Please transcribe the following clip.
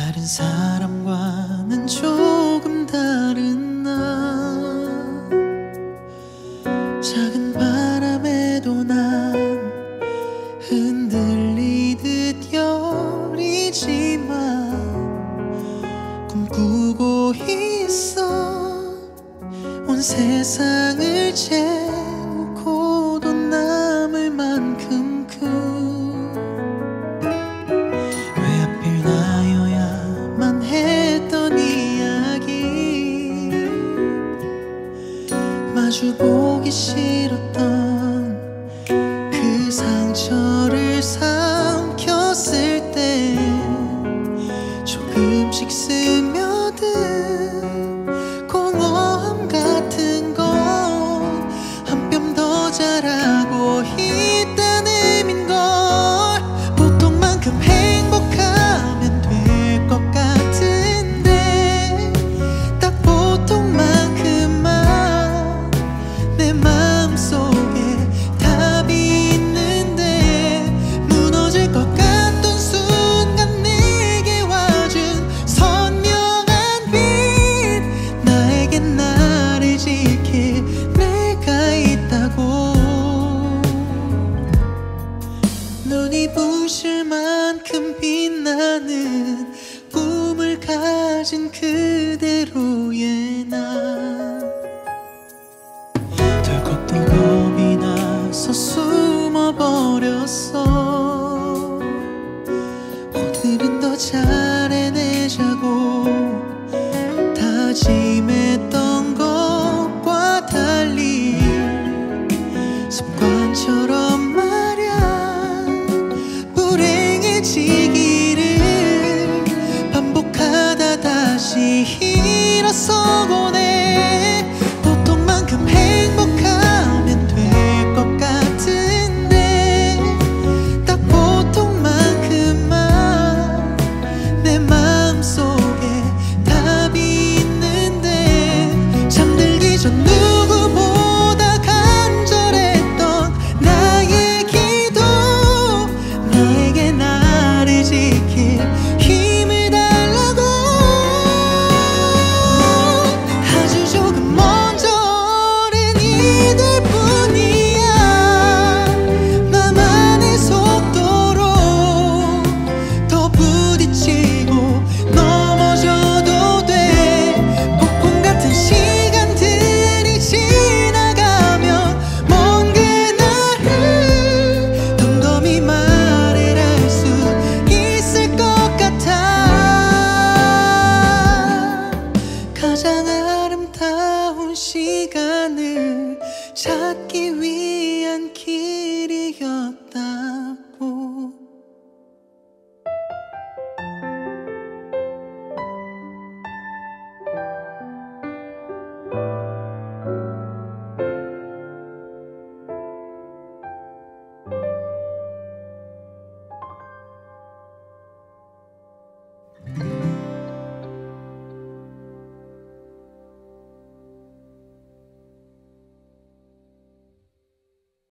다른 사람과는 조금 다른 나. 작은 바람에도 난 흔들리듯 여리지만 꿈꾸고 있어. 온 세상을 채우고도 남을 만큼 왜 하필 나여야만 했던 이야기. 마주보기 싫었던 그 상처를 삼켰을 때 조금씩 스며든 공허함 같은 건 한 뼘 더 자라고 있다는 의미인걸. 보통만큼 행복하면 될 것 같은데 딱 보통만큼만 내 마음속에 답이 있는데 무너질 것 같던 순간 내게 와준 선명한 빛. 나에겐 나를 지킬 내가 있다고. 눈이 부실 만큼 빛나는 꿈을 가진 그대로의